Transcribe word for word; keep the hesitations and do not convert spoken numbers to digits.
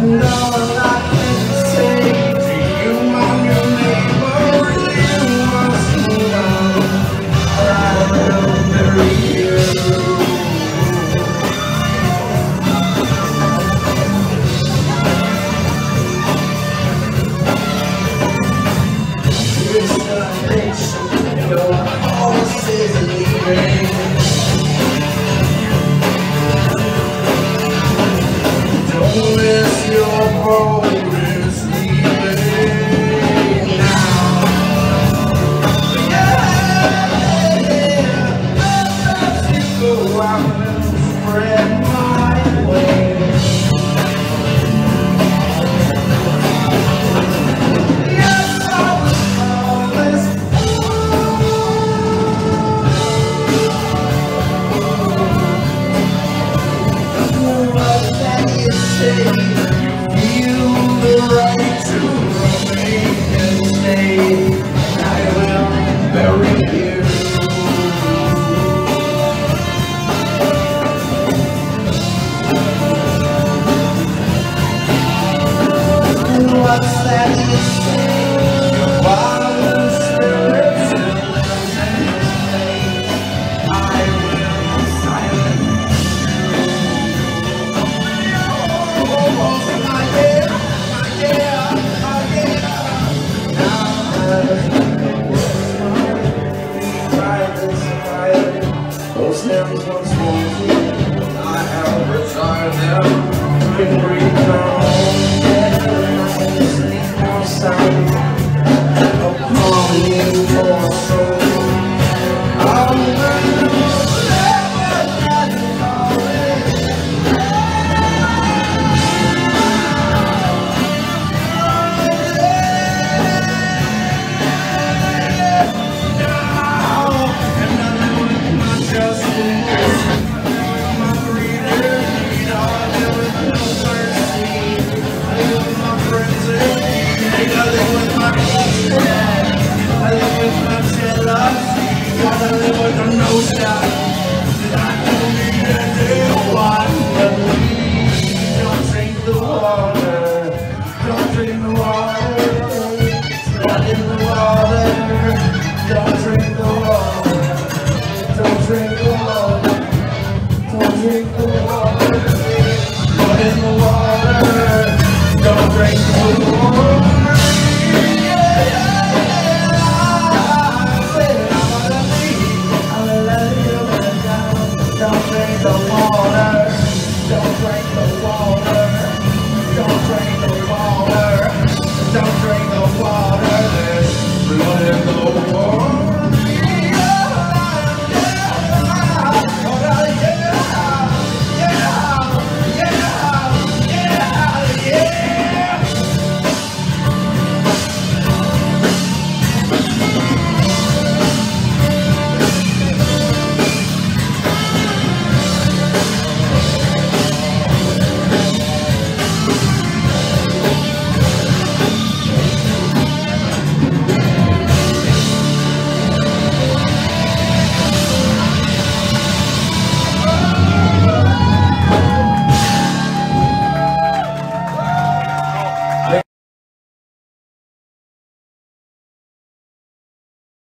And all I can say to you, my new neighbor, you must know I will bury you. Destination, your horse is leaving. Don't miss your boat is leaving now. Yeah, as you go, I will spread my wings. Yes, I will promise. What can you say? You feel the right to remain and stay, and I will bury you. What's that you say?